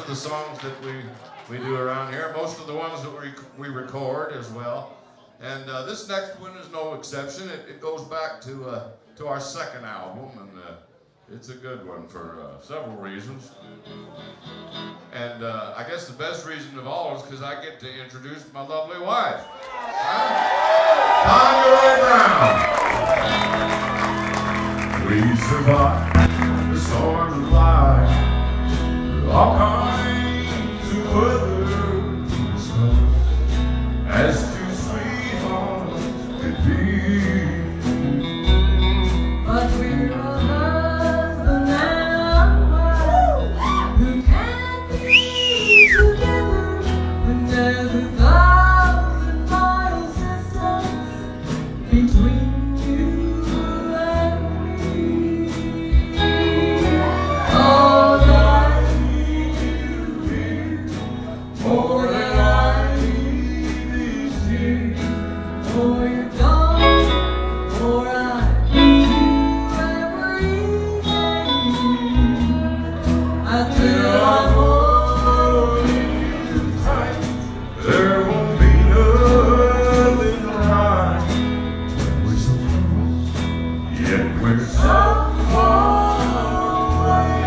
the songs that we do around here. Most of the ones that we record as well. And this next one is no exception. It goes back to our second album, and it's a good one for several reasons. And I guess the best reason of all is because I get to introduce my lovely wife, Tanya Rae. We survived the storms of life, all kinds of weather, as two sweethearts could be. But we're a husband and a wife who can't be together when there's 1,000-mile distance between you and me. All that you need, more than I need these tears. For you're gone, for I miss you every day. Until I'm holding you tight, there won't be nothing to hide. We're so close, yet we're so far away.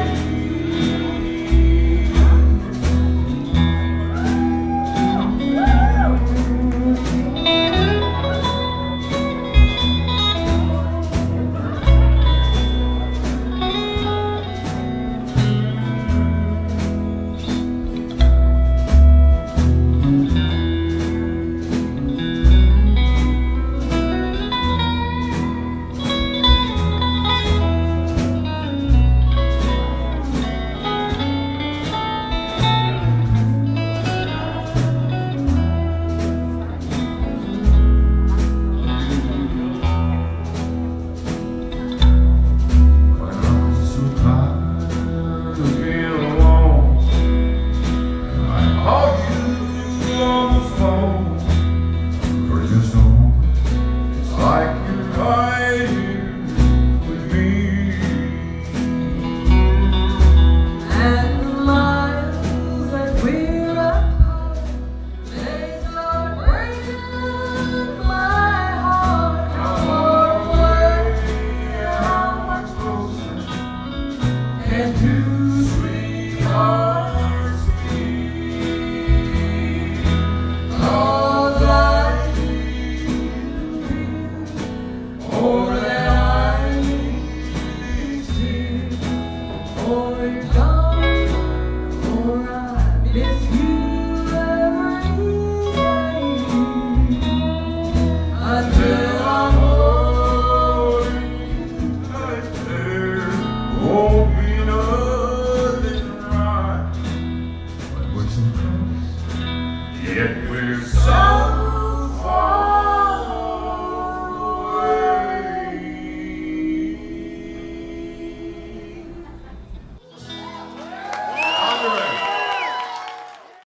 And two sweethearts